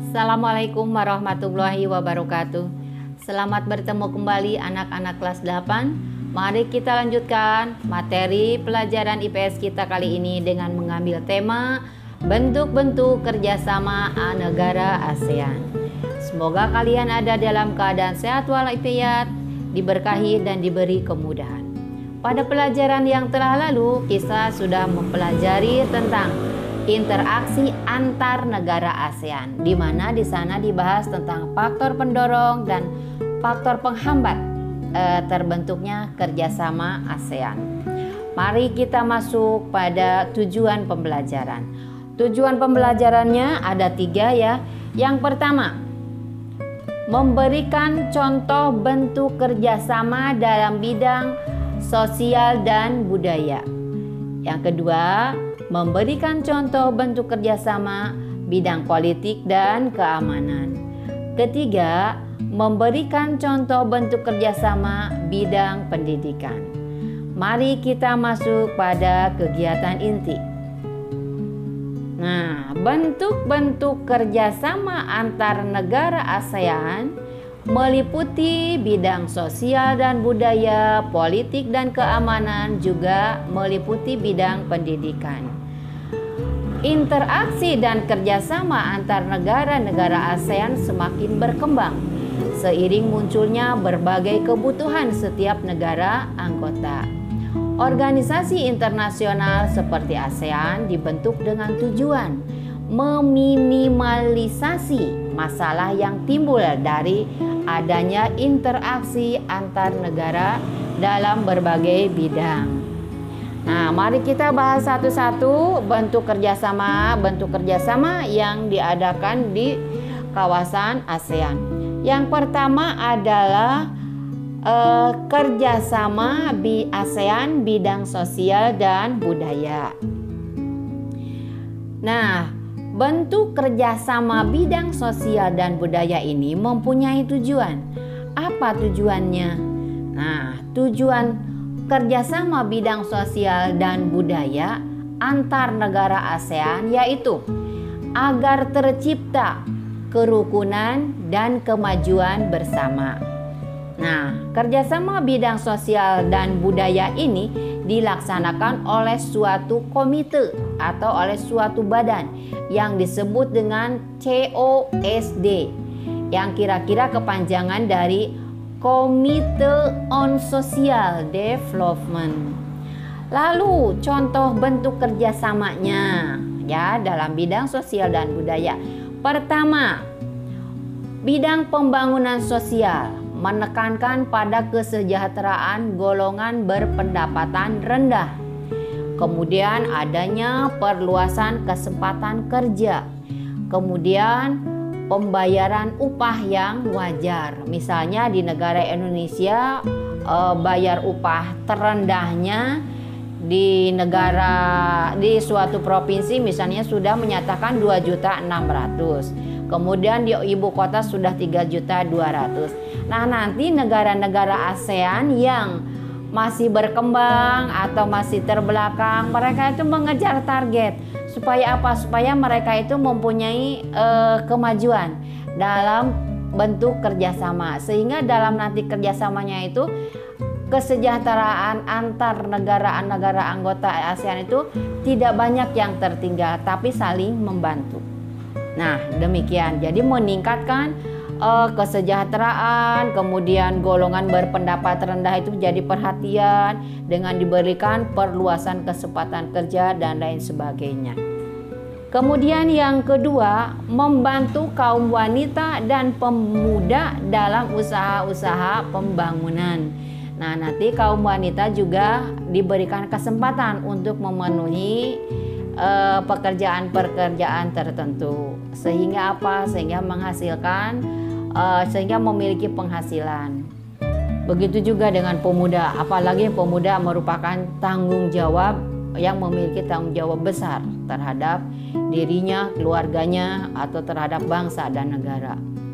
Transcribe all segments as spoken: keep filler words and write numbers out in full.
Assalamualaikum warahmatullahi wabarakatuh. Selamat bertemu kembali anak-anak kelas delapan. Mari kita lanjutkan materi pelajaran I P S kita kali ini dengan mengambil tema bentuk-bentuk kerjasama negara ASEAN. Semoga kalian ada dalam keadaan sehat walafiat, diberkahi dan diberi kemudahan. Pada pelajaran yang telah lalu, kita sudah mempelajari tentang interaksi antar negara ASEAN, di mana di sana dibahas tentang faktor pendorong dan faktor penghambat e, terbentuknya kerjasama ASEAN. Mari kita masuk pada tujuan pembelajaran. Tujuan pembelajarannya ada tiga ya. Yang pertama, memberikan contoh bentuk kerjasama dalam bidang sosial dan budaya. Yang kedua, memberikan contoh bentuk kerjasama bidang politik dan keamanan. Ketiga, memberikan contoh bentuk kerjasama bidang pendidikan. Mari kita masuk pada kegiatan inti. Nah, bentuk-bentuk kerjasama antar negara ASEAN meliputi bidang sosial dan budaya, politik dan keamanan, juga meliputi bidang pendidikan. Interaksi dan kerjasama antar negara-negara ASEAN semakin berkembang seiring munculnya berbagai kebutuhan setiap negara anggota. Organisasi internasional seperti ASEAN dibentuk dengan tujuan meminimalisasi masalah yang timbul dari adanya interaksi antar negara dalam berbagai bidang. Nah, mari kita bahas satu-satu bentuk kerjasama, bentuk kerjasama yang diadakan di kawasan ASEAN. Yang pertama adalah eh, kerjasama di ASEAN bidang sosial dan budaya. Nah, bentuk kerjasama bidang sosial dan budaya ini mempunyai tujuan. Apa tujuannya? Nah, tujuan kerjasama bidang sosial dan budaya antar negara ASEAN yaitu agar tercipta kerukunan dan kemajuan bersama. Nah, kerjasama bidang sosial dan budaya ini dilaksanakan oleh suatu komite atau oleh suatu badan yang disebut dengan C O S D, yang kira-kira kepanjangan dari Committee on Social Development. Lalu contoh bentuk kerjasamanya ya dalam bidang sosial dan budaya. Pertama, bidang pembangunan sosial menekankan pada kesejahteraan golongan berpendapatan rendah. Kemudian adanya perluasan kesempatan kerja. Kemudian pembayaran upah yang wajar. Misalnya di negara Indonesia eh, bayar upah terendahnya di negara di suatu provinsi misalnya sudah menyatakan dua juta enam ratus. Kemudian di ibu kota sudah tiga juta dua ratus. Nah, nanti negara-negara ASEAN yang masih berkembang atau masih terbelakang, mereka itu mengejar target supaya apa? Supaya mereka itu mempunyai eh, kemajuan dalam bentuk kerjasama, sehingga dalam nanti kerjasamanya itu kesejahteraan antar negara-negara anggota ASEAN itu tidak banyak yang tertinggal, tapi saling membantu. Nah, demikian. Jadi meningkatkan uh, kesejahteraan, kemudian golongan berpendapat rendah itu jadi perhatian dengan diberikan perluasan kesempatan kerja dan lain sebagainya. Kemudian yang kedua, membantu kaum wanita dan pemuda dalam usaha-usaha pembangunan. Nah, nanti kaum wanita juga diberikan kesempatan untuk memenuhi Uh, pekerjaan-pekerjaan tertentu, sehingga apa? Sehingga menghasilkan, uh, sehingga memiliki penghasilan. Begitu juga dengan pemuda, apalagi pemuda merupakan tanggung jawab yang memiliki tanggung jawab besar terhadap dirinya, keluarganya, atau terhadap bangsa dan negara.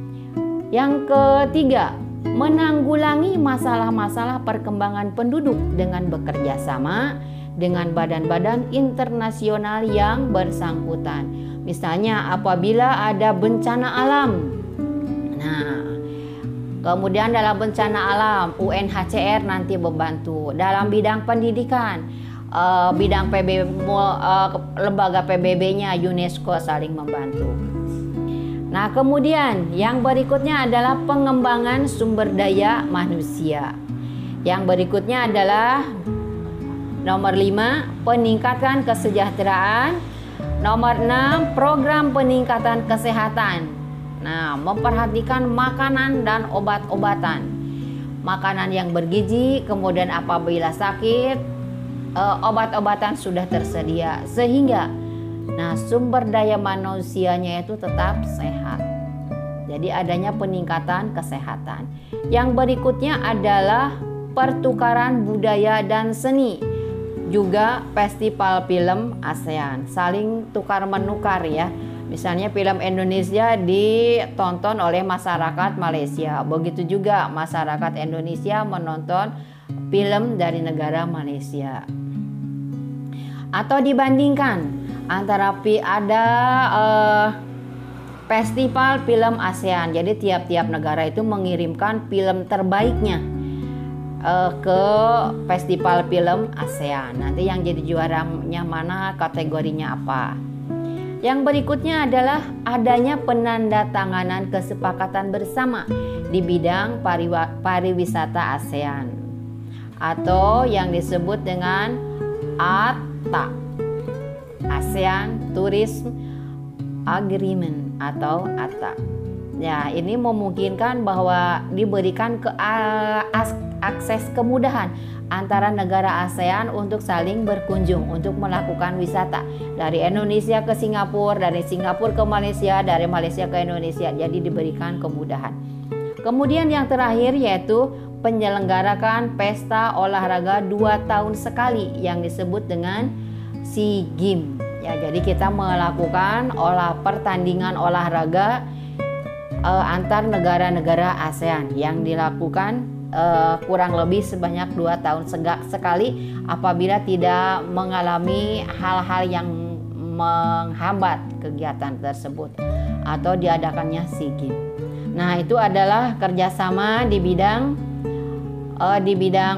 Yang ketiga, menanggulangi masalah-masalah perkembangan penduduk dengan bekerja sama dengan badan-badan internasional yang bersangkutan. Misalnya apabila ada bencana alam. Nah, kemudian dalam bencana alam U N H C R nanti membantu. Dalam bidang pendidikan, uh, bidang P B B, uh, lembaga P B B-nya UNESCO saling membantu. Nah, kemudian yang berikutnya adalah pengembangan sumber daya manusia. Yang berikutnya adalah nomor lima, peningkatan kesejahteraan. Nomor enam, program peningkatan kesehatan. Nah, memperhatikan makanan dan obat-obatan. Makanan yang bergizi, kemudian apabila sakit, obat-obatan sudah tersedia. Sehingga nah, sumber daya manusianya itu tetap sehat. Jadi adanya peningkatan kesehatan. Yang berikutnya adalah pertukaran budaya dan seni. Juga festival film ASEAN, saling tukar menukar ya. Misalnya film Indonesia ditonton oleh masyarakat Malaysia. Begitu juga masyarakat Indonesia menonton film dari negara Malaysia. Atau dibandingkan antara ada uh, festival film ASEAN. Jadi tiap-tiap negara itu mengirimkan film terbaiknya uh, ke festival film ASEAN. Nanti yang jadi juaranya mana, kategorinya apa. Yang berikutnya adalah adanya penandatanganan kesepakatan bersama di bidang pariwisata ASEAN atau yang disebut dengan A T A, ASEAN Tourism Agreement atau A T A. Ya, ini memungkinkan bahwa diberikan ke akses kemudahan antara negara ASEAN untuk saling berkunjung, untuk melakukan wisata dari Indonesia ke Singapura, dari Singapura ke Malaysia, dari Malaysia ke Indonesia. Jadi diberikan kemudahan. Kemudian yang terakhir yaitu penyelenggarakan pesta olahraga dua tahun sekali yang disebut dengan SEA Games. Ya, jadi kita melakukan olah pertandingan olahraga uh, antar negara-negara ASEAN yang dilakukan uh, kurang lebih sebanyak dua tahun sekali apabila tidak mengalami hal-hal yang menghambat kegiatan tersebut atau diadakannya SEA Games. Nah, itu adalah kerjasama di bidang uh, di bidang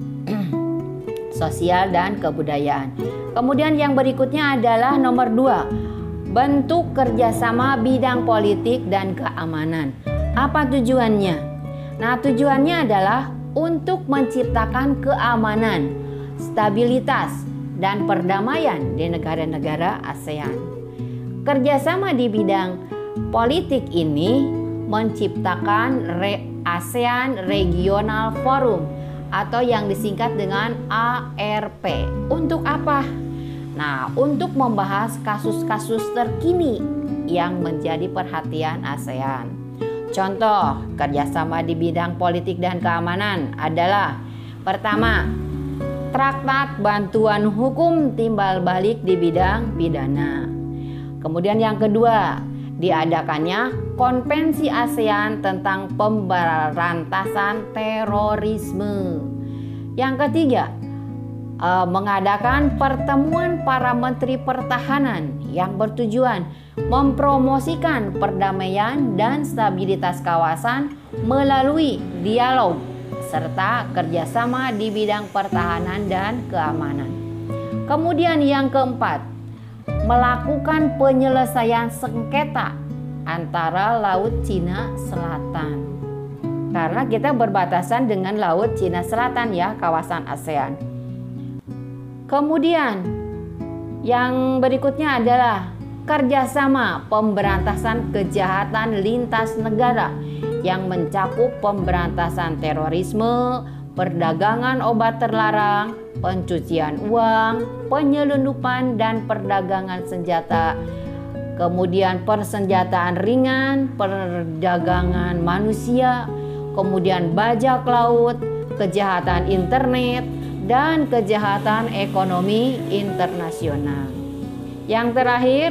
sosial dan kebudayaan. Kemudian yang berikutnya adalah nomor dua, bentuk kerjasama bidang politik dan keamanan. Apa tujuannya? Nah, tujuannya adalah untuk menciptakan keamanan, stabilitas, dan perdamaian di negara-negara ASEAN. Kerjasama di bidang politik ini menciptakan Re- ASEAN Regional Forum atau yang disingkat dengan A R P. Untuk apa? Nah, untuk membahas kasus-kasus terkini yang menjadi perhatian ASEAN. Contoh kerjasama di bidang politik dan keamanan adalah pertama, Traktat Bantuan Hukum Timbal Balik di bidang pidana. Kemudian yang kedua, diadakannya Konvensi ASEAN tentang pemberantasan terorisme. Yang ketiga, eh, mengadakan pertemuan para menteri pertahanan yang bertujuan mempromosikan perdamaian dan stabilitas kawasan melalui dialog serta kerjasama di bidang pertahanan dan keamanan. Kemudian yang keempat, melakukan penyelesaian sengketa antara Laut Cina Selatan. Karena kita berbatasan dengan Laut Cina Selatan ya, kawasan ASEAN. Kemudian yang berikutnya adalah kerjasama pemberantasan kejahatan lintas negara yang mencakup pemberantasan terorisme, perdagangan obat terlarang, pencucian uang, penyelundupan dan perdagangan senjata, kemudian persenjataan ringan, perdagangan manusia, kemudian bajak laut, kejahatan internet, dan kejahatan ekonomi internasional. Yang terakhir,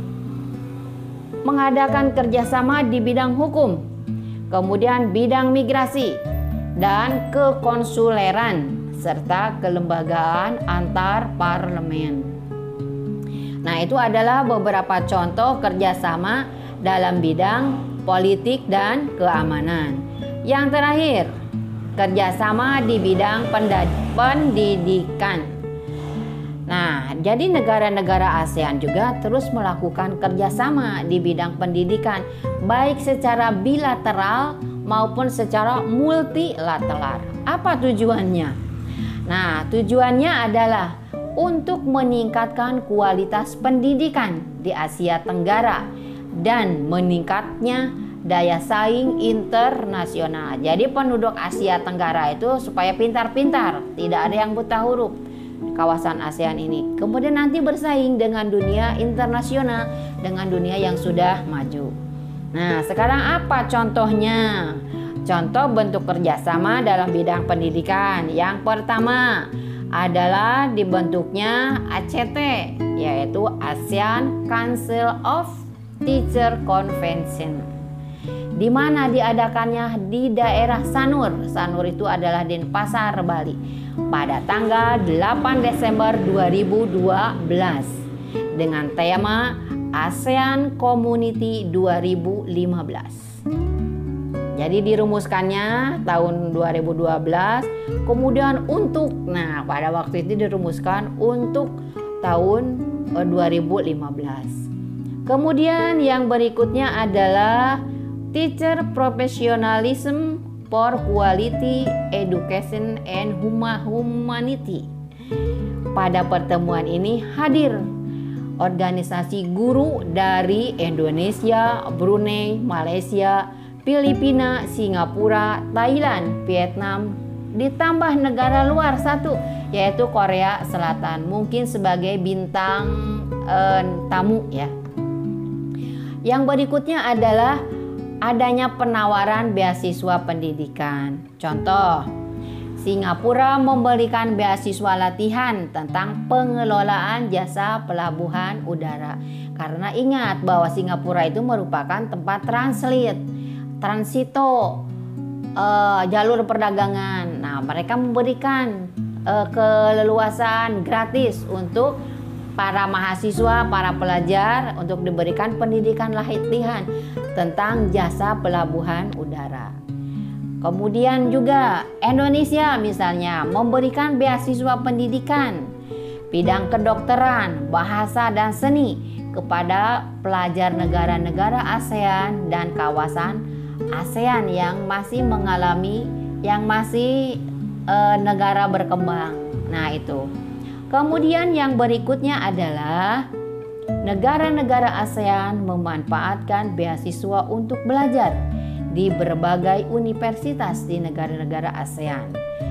mengadakan kerjasama di bidang hukum, kemudian bidang migrasi dan kekonsuleran, serta kelembagaan antar parlemen. Nah, itu adalah beberapa contoh kerjasama dalam bidang politik dan keamanan. Yang terakhir, kerjasama di bidang pendidikan. Nah, jadi negara-negara ASEAN juga terus melakukan kerjasama di bidang pendidikan, baik secara bilateral maupun secara multilateral. Apa tujuannya? Nah, tujuannya adalah untuk meningkatkan kualitas pendidikan di Asia Tenggara dan meningkatnya daya saing internasional. Jadi penduduk Asia Tenggara itu supaya pintar-pintar, tidak ada yang buta huruf kawasan ASEAN ini. Kemudian nanti bersaing dengan dunia internasional, dengan dunia yang sudah maju. Nah, sekarang apa contohnya? Contoh bentuk kerjasama dalam bidang pendidikan. Yang pertama adalah dibentuknya A C T, yaitu ASEAN Council of Teacher Convention. Di mana diadakannya? Di daerah Sanur. Sanur itu adalah Denpasar, Bali, pada tanggal delapan Desember dua ribu dua belas dengan tema ASEAN Community dua ribu lima belas. Jadi dirumuskannya tahun dua ribu dua belas, kemudian untuk, nah pada waktu itu dirumuskan untuk tahun dua ribu lima belas. Kemudian yang berikutnya adalah Teacher Professionalism for Quality Education and Humanity. Pada pertemuan ini hadir organisasi guru dari Indonesia, Brunei, Malaysia, Filipina, Singapura, Thailand, Vietnam, ditambah negara luar satu, yaitu Korea Selatan, mungkin sebagai bintang eh, tamu ya. Yang berikutnya adalah adanya penawaran beasiswa pendidikan. Contoh, Singapura memberikan beasiswa latihan tentang pengelolaan jasa pelabuhan udara. Karena ingat bahwa Singapura itu merupakan tempat transit, transito, uh, jalur perdagangan. Nah, mereka memberikan uh, keleluasan gratis untuk para mahasiswa, para pelajar untuk diberikan pendidikan latihan tentang jasa pelabuhan udara. Kemudian juga Indonesia misalnya memberikan beasiswa pendidikan bidang kedokteran, bahasa dan seni kepada pelajar negara-negara ASEAN dan kawasan ASEAN yang masih mengalami, yang masih e, negara berkembang. Nah, itu. Kemudian yang berikutnya adalah negara-negara ASEAN memanfaatkan beasiswa untuk belajar di berbagai universitas di negara-negara ASEAN.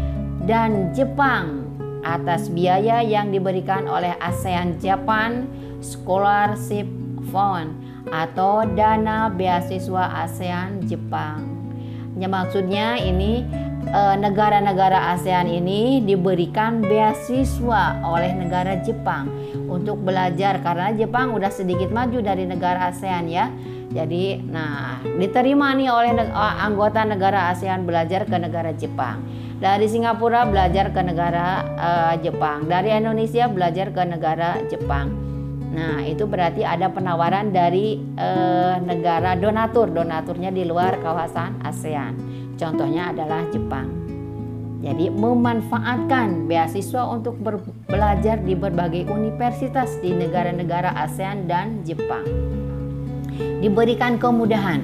Dan Jepang atas biaya yang diberikan oleh ASEAN Japan Scholarship Fund atau dana beasiswa ASEAN Jepang. Ya, maksudnya ini negara-negara ASEAN ini diberikan beasiswa oleh negara Jepang untuk belajar, karena Jepang udah sedikit maju dari negara ASEAN ya. Jadi nah diterima nih oleh anggota negara ASEAN belajar ke negara Jepang. Dari Singapura belajar ke negara uh, Jepang. Dari Indonesia belajar ke negara Jepang. Nah, itu berarti ada penawaran dari uh, negara donatur. Donaturnya di luar kawasan ASEAN. Contohnya adalah Jepang. Jadi memanfaatkan beasiswa untuk belajar di berbagai universitas di negara-negara ASEAN dan Jepang. Diberikan kemudahan.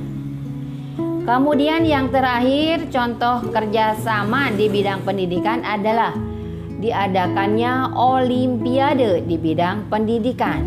Kemudian yang terakhir, contoh kerjasama di bidang pendidikan adalah diadakannya Olimpiade di bidang pendidikan.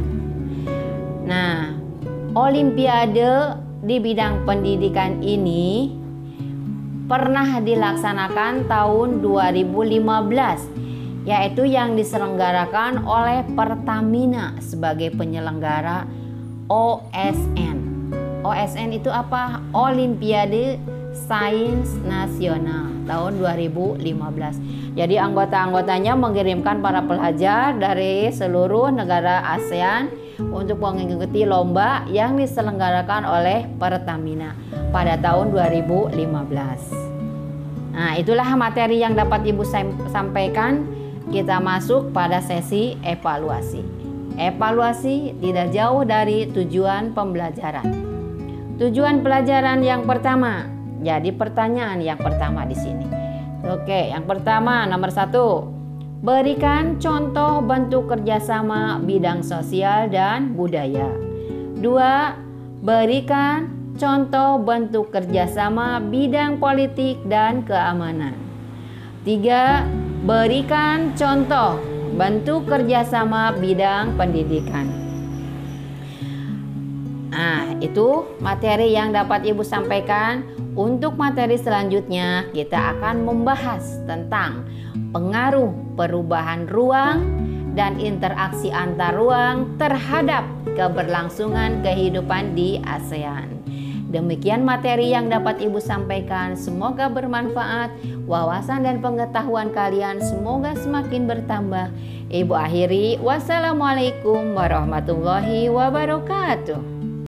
Nah, Olimpiade di bidang pendidikan ini pernah dilaksanakan tahun dua ribu lima belas, yaitu yang diselenggarakan oleh Pertamina sebagai penyelenggara O S N. O S N itu apa? Olimpiade Sains Nasional tahun dua ribu lima belas. Jadi anggota-anggotanya mengirimkan para pelajar dari seluruh negara ASEAN untuk mengikuti lomba yang diselenggarakan oleh Pertamina pada tahun dua ribu lima belas. Nah, itulah materi yang dapat Ibu sampaikan. Kita masuk pada sesi evaluasi. Evaluasi tidak jauh dari tujuan pembelajaran. Tujuan pelajaran yang pertama. Jadi pertanyaan yang pertama di sini. Oke, yang pertama nomor satu. Berikan contoh bentuk kerjasama bidang sosial dan budaya. Dua. Berikan contoh bentuk kerjasama bidang politik dan keamanan. Tiga. Berikan contoh bentuk kerjasama bidang pendidikan. Nah, itu materi yang dapat Ibu sampaikan. Untuk materi selanjutnya kita akan membahas tentang pengaruh perubahan ruang dan interaksi antar ruang terhadap keberlangsungan kehidupan di ASEAN. Demikian materi yang dapat Ibu sampaikan. Semoga bermanfaat. Wawasan dan pengetahuan kalian semoga semakin bertambah. Ibu akhiri, wassalamualaikum warahmatullahi wabarakatuh.